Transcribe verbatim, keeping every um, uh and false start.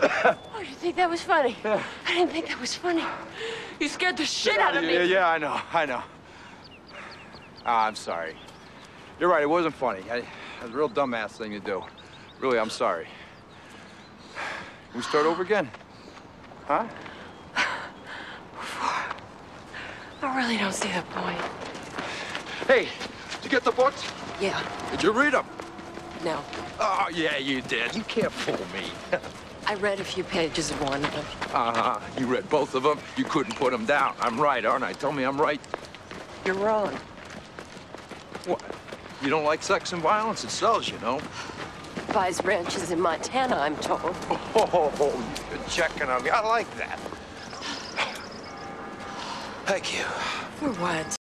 Oh, you think that was funny? Yeah. I didn't think that was funny. You scared the shit out of me. Yeah, yeah, I know, I know. Ah, I'm sorry. You're right, it wasn't funny. I, it was a real dumbass thing to do. Really, I'm sorry. Can we start over again? Huh? I really don't see the point. Hey, did you get the books? Yeah. Did you read them? No. Oh, yeah, you did. You can't fool me. I read a few pages of one of them. Uh-huh. You read both of them. You couldn't put them down. I'm right, aren't I? Tell me I'm right. You're wrong. What? You don't like sex and violence? It sells, you know. Buys ranches in Montana, I'm told. Oh, you're checking on me. I like that. Thank you. For what?